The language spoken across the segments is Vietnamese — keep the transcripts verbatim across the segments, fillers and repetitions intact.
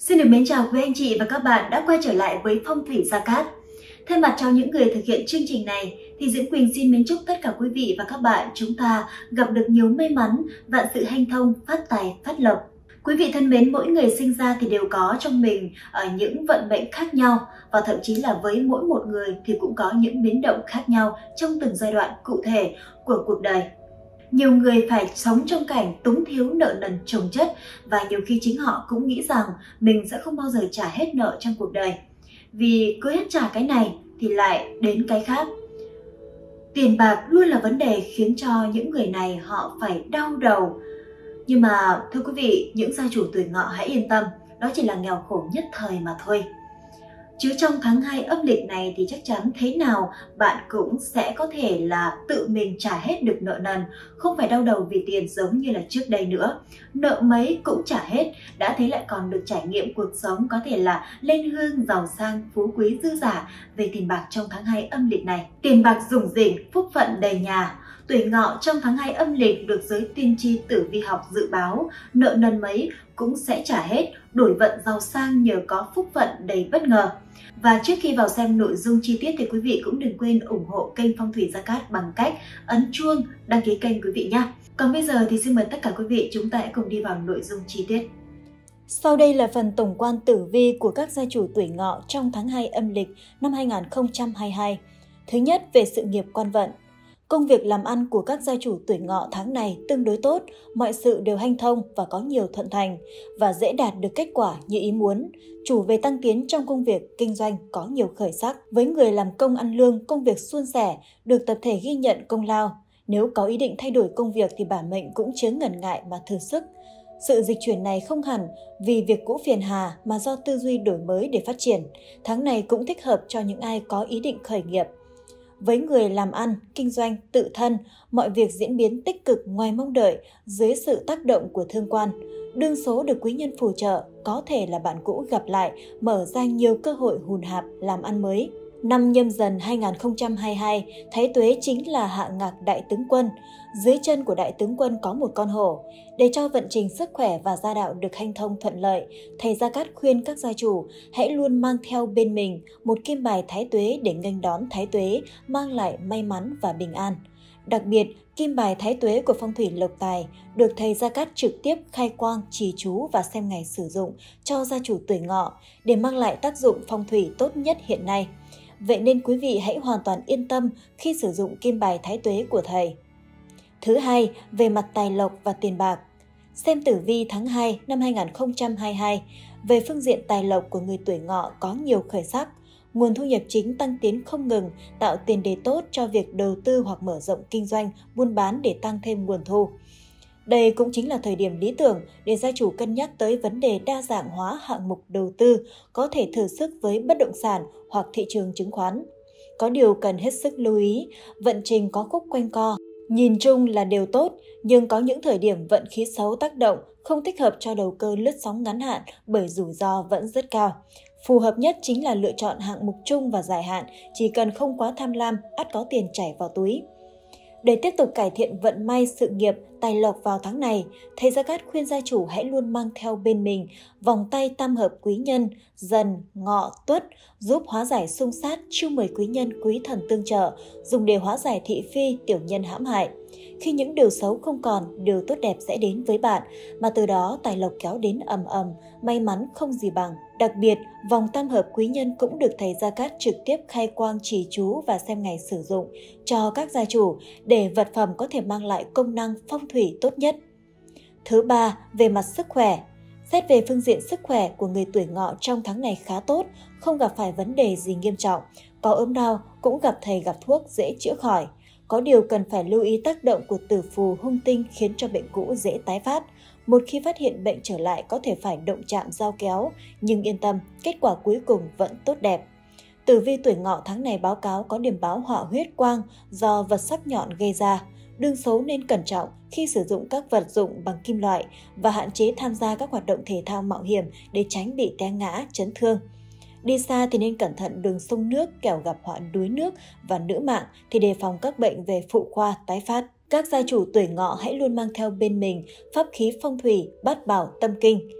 Xin được mến chào quý anh chị và các bạn đã quay trở lại với Phong thủy Gia Cát. Thay mặt cho những người thực hiện chương trình này thì Diễm Quỳnh xin mến chúc tất cả quý vị và các bạn chúng ta gặp được nhiều may mắn, vạn sự hanh thông, phát tài, phát lộc. Quý vị thân mến, mỗi người sinh ra thì đều có trong mình ở những vận mệnh khác nhau, và thậm chí là với mỗi một người thì cũng có những biến động khác nhau trong từng giai đoạn cụ thể của cuộc đời. Nhiều người phải sống trong cảnh túng thiếu nợ nần chồng chất, và nhiều khi chính họ cũng nghĩ rằng mình sẽ không bao giờ trả hết nợ trong cuộc đời. Vì cứ hết trả cái này thì lại đến cái khác. Tiền bạc luôn là vấn đề khiến cho những người này họ phải đau đầu. Nhưng mà thưa quý vị, những gia chủ tuổi Ngọ hãy yên tâm, đó chỉ là nghèo khổ nhất thời mà thôi. Chứ trong tháng hai âm lịch này thì chắc chắn thế nào bạn cũng sẽ có thể là tự mình trả hết được nợ nần, không phải đau đầu vì tiền giống như là trước đây nữa. Nợ mấy cũng trả hết, đã thế lại còn được trải nghiệm cuộc sống có thể là lên hương, giàu sang, phú quý dư dả về tiền bạc trong tháng hai âm lịch này. Tiền bạc rủng rỉnh, phúc phận đầy nhà. Tuổi Ngọ trong tháng hai âm lịch được giới tiên tri tử vi học dự báo nợ nần mấy cũng sẽ trả hết, đổi vận giàu sang nhờ có phúc phận đầy bất ngờ. Và trước khi vào xem nội dung chi tiết thì quý vị cũng đừng quên ủng hộ kênh Phong thủy Gia Cát bằng cách ấn chuông, đăng ký kênh quý vị nhé. Còn bây giờ thì xin mời tất cả quý vị chúng ta hãy cùng đi vào nội dung chi tiết. Sau đây là phần tổng quan tử vi của các gia chủ tuổi Ngọ trong tháng hai âm lịch năm hai nghìn không trăm hai mươi hai. Thứ nhất, về sự nghiệp quan vận. Công việc làm ăn của các gia chủ tuổi Ngọ tháng này tương đối tốt, mọi sự đều hanh thông và có nhiều thuận thành và dễ đạt được kết quả như ý muốn. Chủ về tăng tiến trong công việc, kinh doanh có nhiều khởi sắc. Với người làm công ăn lương, công việc suôn sẻ, được tập thể ghi nhận công lao. Nếu có ý định thay đổi công việc thì bản mệnh cũng chớ ngần ngại mà thử sức. Sự dịch chuyển này không hẳn vì việc cũ phiền hà mà do tư duy đổi mới để phát triển. Tháng này cũng thích hợp cho những ai có ý định khởi nghiệp. Với người làm ăn, kinh doanh, tự thân, mọi việc diễn biến tích cực ngoài mong đợi dưới sự tác động của thương quan. Đương số được quý nhân phù trợ, có thể là bạn cũ gặp lại, mở ra nhiều cơ hội hùn hạp làm ăn mới. Năm Nhâm Dần hai nghìn không trăm hai mươi hai, Thái Tuế chính là hạ ngạc đại tướng quân. Dưới chân của đại tướng quân có một con hổ. Để cho vận trình sức khỏe và gia đạo được hanh thông thuận lợi, thầy Gia Cát khuyên các gia chủ hãy luôn mang theo bên mình một kim bài Thái Tuế để nghênh đón Thái Tuế, mang lại may mắn và bình an. Đặc biệt, kim bài Thái Tuế của phong thủy lộc tài được thầy Gia Cát trực tiếp khai quang, trì chú và xem ngày sử dụng cho gia chủ tuổi Ngọ để mang lại tác dụng phong thủy tốt nhất hiện nay. Vậy nên quý vị hãy hoàn toàn yên tâm khi sử dụng kim bài Thái Tuế của thầy. Thứ hai, về mặt tài lộc và tiền bạc. Xem tử vi tháng hai năm hai nghìn không trăm hai mươi hai, về phương diện tài lộc của người tuổi Ngọ có nhiều khởi sắc. Nguồn thu nhập chính tăng tiến không ngừng, tạo tiền đề tốt cho việc đầu tư hoặc mở rộng kinh doanh, buôn bán để tăng thêm nguồn thu. Đây cũng chính là thời điểm lý tưởng để gia chủ cân nhắc tới vấn đề đa dạng hóa hạng mục đầu tư, có thể thử sức với bất động sản hoặc thị trường chứng khoán. Có điều cần hết sức lưu ý, vận trình có khúc quanh co. Nhìn chung là đều tốt, nhưng có những thời điểm vận khí xấu tác động, không thích hợp cho đầu cơ lướt sóng ngắn hạn bởi rủi ro vẫn rất cao. Phù hợp nhất chính là lựa chọn hạng mục chung và dài hạn, chỉ cần không quá tham lam, ắt có tiền chảy vào túi. Để tiếp tục cải thiện vận may, sự nghiệp, tài lộc vào tháng này, thầy Gia Cát khuyên gia chủ hãy luôn mang theo bên mình vòng tay tam hợp quý nhân, Dần, Ngọ, Tuất, giúp hóa giải xung sát, chiêu mời quý nhân, quý thần tương trợ, dùng để hóa giải thị phi, tiểu nhân hãm hại. Khi những điều xấu không còn, điều tốt đẹp sẽ đến với bạn, mà từ đó tài lộc kéo đến ầm ầm, may mắn không gì bằng. Đặc biệt, vòng tam hợp quý nhân cũng được thầy Gia Cát trực tiếp khai quang trì chú và xem ngày sử dụng cho các gia chủ để vật phẩm có thể mang lại công năng phong thủy tốt nhất. Thứ ba, về mặt sức khỏe. Xét về phương diện sức khỏe của người tuổi Ngọ trong tháng này khá tốt, không gặp phải vấn đề gì nghiêm trọng. Có ốm đau cũng gặp thầy gặp thuốc dễ chữa khỏi. Có điều cần phải lưu ý tác động của tử phù hung tinh khiến cho bệnh cũ dễ tái phát. Một khi phát hiện bệnh trở lại có thể phải động chạm dao kéo, nhưng yên tâm, kết quả cuối cùng vẫn tốt đẹp. Tử vi tuổi Ngọ tháng này báo cáo có điểm báo họa huyết quang do vật sắc nhọn gây ra. Đương số nên cẩn trọng khi sử dụng các vật dụng bằng kim loại và hạn chế tham gia các hoạt động thể thao mạo hiểm để tránh bị té ngã, chấn thương. Đi xa thì nên cẩn thận đường sông nước, kẻo gặp họa đuối nước, và nữ mạng thì đề phòng các bệnh về phụ khoa tái phát. Các gia chủ tuổi Ngọ hãy luôn mang theo bên mình pháp khí phong thủy, bát bảo tâm kinh.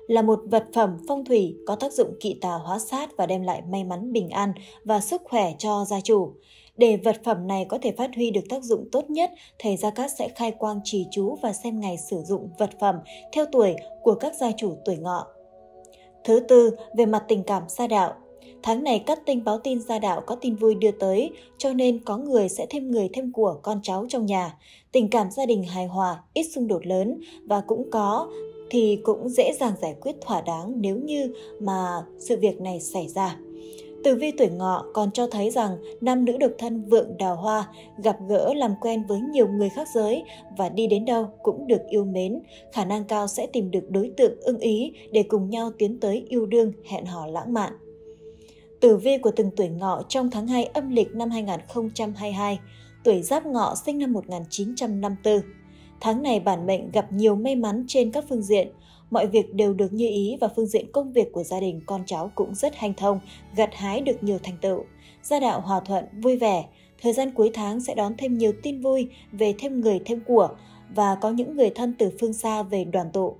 là một vật phẩm phong thủy có tác dụng kỵ tà hóa sát và đem lại may mắn bình an và sức khỏe cho gia chủ. Để vật phẩm này có thể phát huy được tác dụng tốt nhất, thầy Gia Cát sẽ khai quang trì chú và xem ngày sử dụng vật phẩm theo tuổi của các gia chủ tuổi Ngọ. Thứ tư, về mặt tình cảm gia đạo. Tháng này Cát Tinh báo tin gia đạo có tin vui đưa tới, cho nên có người sẽ thêm người thêm của con cháu trong nhà. Tình cảm gia đình hài hòa, ít xung đột lớn và cũng có thì cũng dễ dàng giải quyết thỏa đáng nếu như mà sự việc này xảy ra. Tử vi tuổi Ngọ còn cho thấy rằng nam nữ độc thân vượng đào hoa, gặp gỡ làm quen với nhiều người khác giới và đi đến đâu cũng được yêu mến, khả năng cao sẽ tìm được đối tượng ưng ý để cùng nhau tiến tới yêu đương, hẹn hò lãng mạn. Tử vi của từng tuổi Ngọ trong tháng hai âm lịch năm hai nghìn không trăm hai mươi hai, tuổi Giáp Ngọ sinh năm một nghìn chín trăm năm mươi tư. Tháng này bản mệnh gặp nhiều may mắn trên các phương diện, mọi việc đều được như ý và phương diện công việc của gia đình con cháu cũng rất hanh thông, gặt hái được nhiều thành tựu. Gia đạo hòa thuận, vui vẻ, thời gian cuối tháng sẽ đón thêm nhiều tin vui về thêm người thêm của và có những người thân từ phương xa về đoàn tụ.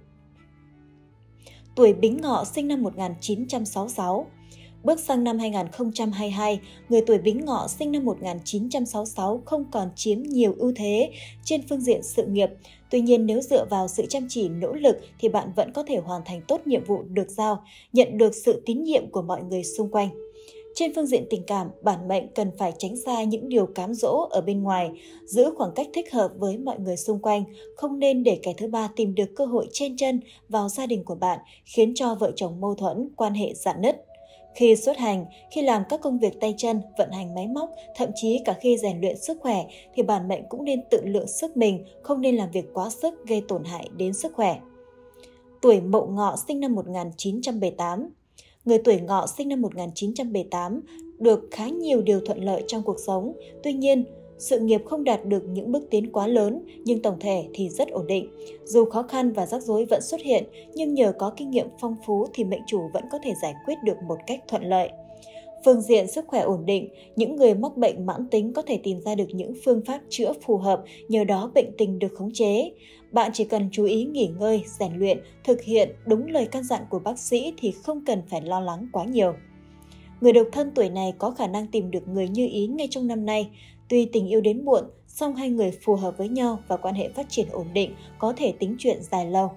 Tuổi Bính Ngọ sinh năm một nghìn chín trăm sáu mươi sáu. Bước sang năm hai nghìn không trăm hai mươi hai, người tuổi Bính Ngọ sinh năm một nghìn chín trăm sáu mươi sáu không còn chiếm nhiều ưu thế trên phương diện sự nghiệp. Tuy nhiên nếu dựa vào sự chăm chỉ nỗ lực thì bạn vẫn có thể hoàn thành tốt nhiệm vụ được giao, nhận được sự tín nhiệm của mọi người xung quanh. Trên phương diện tình cảm, bản mệnh cần phải tránh xa những điều cám dỗ ở bên ngoài, giữ khoảng cách thích hợp với mọi người xung quanh, không nên để kẻ thứ ba tìm được cơ hội chen chân vào gia đình của bạn, khiến cho vợ chồng mâu thuẫn, quan hệ rạn nứt. Khi xuất hành, khi làm các công việc tay chân, vận hành máy móc, thậm chí cả khi rèn luyện sức khỏe thì bản mệnh cũng nên tự lượng sức mình, không nên làm việc quá sức gây tổn hại đến sức khỏe. Tuổi Mậu Ngọ sinh năm một nghìn chín trăm bảy mươi tám. Người tuổi Ngọ sinh năm một nghìn chín trăm bảy mươi tám được khá nhiều điều thuận lợi trong cuộc sống. Tuy nhiên, sự nghiệp không đạt được những bước tiến quá lớn, nhưng tổng thể thì rất ổn định. Dù khó khăn và rắc rối vẫn xuất hiện, nhưng nhờ có kinh nghiệm phong phú thì mệnh chủ vẫn có thể giải quyết được một cách thuận lợi. Phương diện sức khỏe ổn định, những người mắc bệnh mãn tính có thể tìm ra được những phương pháp chữa phù hợp, nhờ đó bệnh tình được khống chế. Bạn chỉ cần chú ý nghỉ ngơi, rèn luyện, thực hiện đúng lời căn dặn của bác sĩ thì không cần phải lo lắng quá nhiều. Người độc thân tuổi này có khả năng tìm được người như ý ngay trong năm nay. Tuy tình yêu đến muộn, song hai người phù hợp với nhau và quan hệ phát triển ổn định, có thể tính chuyện dài lâu.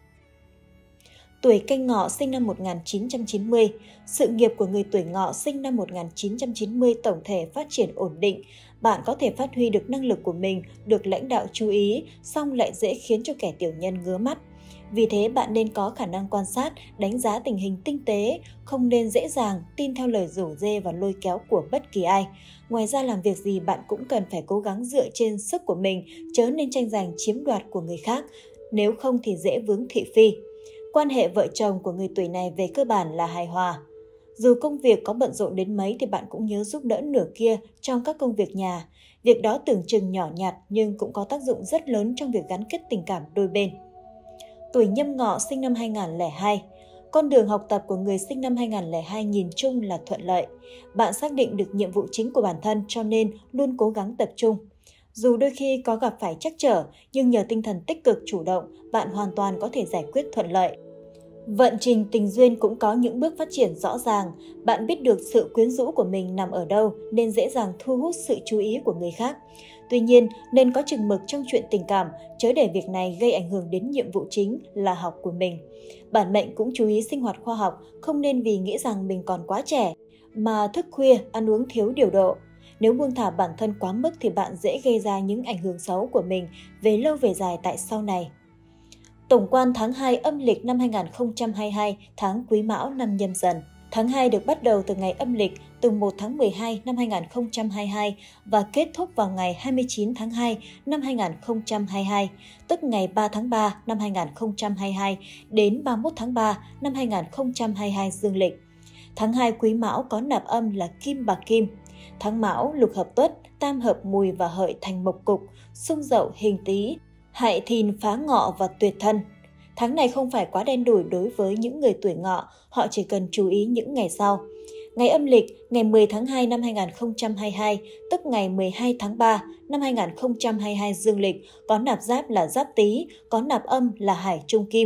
Tuổi Canh Ngọ sinh năm một nghìn chín trăm chín mươi. Sự nghiệp của người tuổi Ngọ sinh năm một nghìn chín trăm chín mươi tổng thể phát triển ổn định. Bạn có thể phát huy được năng lực của mình, được lãnh đạo chú ý, song lại dễ khiến cho kẻ tiểu nhân ngứa mắt. Vì thế bạn nên có khả năng quan sát, đánh giá tình hình tinh tế, không nên dễ dàng tin theo lời rủ rê và lôi kéo của bất kỳ ai. Ngoài ra làm việc gì bạn cũng cần phải cố gắng dựa trên sức của mình, chớ nên tranh giành chiếm đoạt của người khác, nếu không thì dễ vướng thị phi. Quan hệ vợ chồng của người tuổi này về cơ bản là hài hòa. Dù công việc có bận rộn đến mấy thì bạn cũng nhớ giúp đỡ nửa kia trong các công việc nhà. Việc đó tưởng chừng nhỏ nhặt nhưng cũng có tác dụng rất lớn trong việc gắn kết tình cảm đôi bên. Tuổi Nhâm Ngọ sinh năm hai nghìn không trăm lẻ hai. Con đường học tập của người sinh năm hai nghìn không trăm lẻ hai nhìn chung là thuận lợi. Bạn xác định được nhiệm vụ chính của bản thân cho nên luôn cố gắng tập trung. Dù đôi khi có gặp phải trắc trở, nhưng nhờ tinh thần tích cực chủ động, bạn hoàn toàn có thể giải quyết thuận lợi. Vận trình tình duyên cũng có những bước phát triển rõ ràng. Bạn biết được sự quyến rũ của mình nằm ở đâu nên dễ dàng thu hút sự chú ý của người khác. Tuy nhiên, nên có chừng mực trong chuyện tình cảm, chớ để việc này gây ảnh hưởng đến nhiệm vụ chính là học của mình. Bản mệnh cũng chú ý sinh hoạt khoa học, không nên vì nghĩ rằng mình còn quá trẻ mà thức khuya, ăn uống thiếu điều độ. Nếu buông thả bản thân quá mức thì bạn dễ gây ra những ảnh hưởng xấu của mình về lâu về dài tại sau này. Tổng quan tháng hai âm lịch năm hai nghìn không trăm hai mươi hai, tháng Quý Mão năm Nhâm Dần. Tháng hai được bắt đầu từ ngày âm lịch từ một tháng mười hai năm hai nghìn không trăm hai mươi hai và kết thúc vào ngày hai mươi chín tháng hai năm hai nghìn không trăm hai mươi hai, tức ngày ba tháng ba năm hai nghìn không trăm hai mươi hai đến ba mươi mốt tháng ba năm hai nghìn không trăm hai mươi hai dương lịch. Tháng hai Quý Mão có nạp âm là Kim bạc Kim. Tháng Mão lục hợp Tuất, tam hợp Mùi và Hợi thành mộc cục, xung Dậu hình Tý, hại Thìn phá Ngọ và tuyệt thân. Tháng này không phải quá đen đủi đối với những người tuổi Ngọ, họ chỉ cần chú ý những ngày sau. Ngày âm lịch, ngày mười tháng hai năm hai nghìn không trăm hai mươi hai, tức ngày mười hai tháng ba năm hai nghìn không trăm hai mươi hai dương lịch, có nạp giáp là Giáp Tý, có nạp âm là Hải Trung Kim.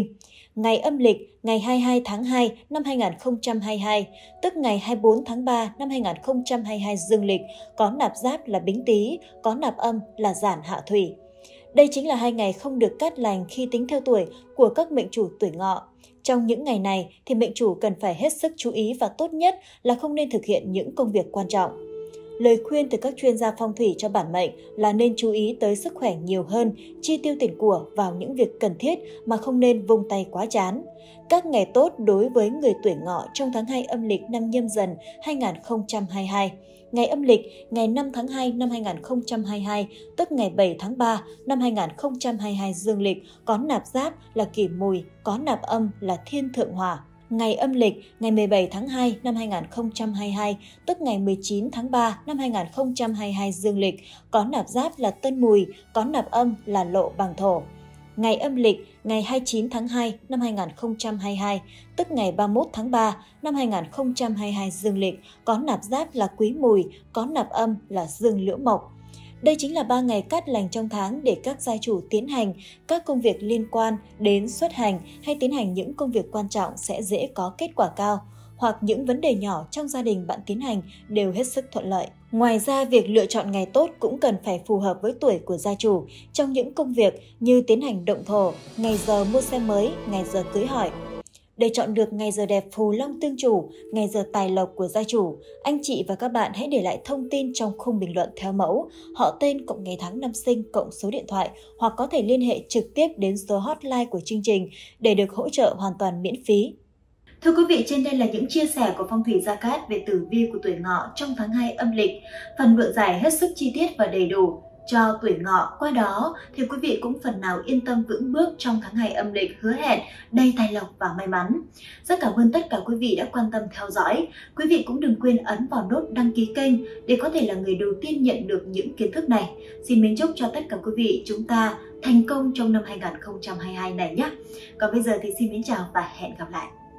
ngày âm lịch ngày hai mươi hai tháng hai năm hai nghìn không trăm hai mươi hai, tức ngày hai mươi tư tháng ba năm hai nghìn không trăm hai mươi hai dương lịch, có nạp giáp là Bính Tý, có nạp âm là Giản Hạ Thủy. Đây chính là hai ngày không được cát lành khi tính theo tuổi của các mệnh chủ tuổi Ngọ. Trong những ngày này thì mệnh chủ cần phải hết sức chú ý và tốt nhất là không nên thực hiện những công việc quan trọng. Lời khuyên từ các chuyên gia phong thủy cho bản mệnh là nên chú ý tới sức khỏe nhiều hơn, chi tiêu tiền của vào những việc cần thiết mà không nên vung tay quá chán. Các ngày tốt đối với người tuổi Ngọ trong tháng hai âm lịch năm Nhâm Dần hai nghìn không trăm hai mươi hai. Ngày âm lịch ngày năm tháng hai năm hai nghìn không trăm hai mươi hai, tức ngày bảy tháng ba năm hai nghìn không trăm hai mươi hai dương lịch, có nạp giáp là Kỷ Mùi, có nạp âm là Thiên Thượng Hỏa. Ngày âm lịch ngày mười bảy tháng hai năm hai nghìn không trăm hai mươi hai, tức ngày mười chín tháng ba năm hai nghìn không trăm hai mươi hai dương lịch, có nạp giáp là Tân Mùi, có nạp âm là Lộ Bằng Thổ. Ngày âm lịch ngày hai mươi chín tháng hai năm hai nghìn không trăm hai mươi hai, tức ngày ba mươi mốt tháng ba năm hai nghìn không trăm hai mươi hai dương lịch, có nạp giáp là Quý Mùi, có nạp âm là Dương Liễu Mộc. Đây chính là ba ngày cát lành trong tháng để các gia chủ tiến hành các công việc liên quan đến xuất hành hay tiến hành những công việc quan trọng sẽ dễ có kết quả cao, hoặc những vấn đề nhỏ trong gia đình bạn tiến hành đều hết sức thuận lợi. Ngoài ra, việc lựa chọn ngày tốt cũng cần phải phù hợp với tuổi của gia chủ trong những công việc như tiến hành động thổ, ngày giờ mua xe mới, ngày giờ cưới hỏi. Để chọn được ngày giờ đẹp phù long tương chủ, ngày giờ tài lộc của gia chủ, anh chị và các bạn hãy để lại thông tin trong khung bình luận theo mẫu, họ tên cộng ngày tháng năm sinh cộng số điện thoại, hoặc có thể liên hệ trực tiếp đến số hotline của chương trình để được hỗ trợ hoàn toàn miễn phí. Thưa quý vị, trên đây là những chia sẻ của Phong thủy Gia Cát về tử vi của tuổi Ngọ trong tháng hai âm lịch. Phần luận giải hết sức chi tiết và đầy đủ cho tuổi Ngọ, qua đó thì quý vị cũng phần nào yên tâm vững bước trong tháng hai âm lịch hứa hẹn đầy tài lộc và may mắn. Rất cảm ơn tất cả quý vị đã quan tâm theo dõi. Quý vị cũng đừng quên ấn vào nút đăng ký kênh để có thể là người đầu tiên nhận được những kiến thức này. Xin mến chúc cho tất cả quý vị chúng ta thành công trong năm hai nghìn không trăm hai mươi hai này nhé. Còn bây giờ thì xin mến chào và hẹn gặp lại.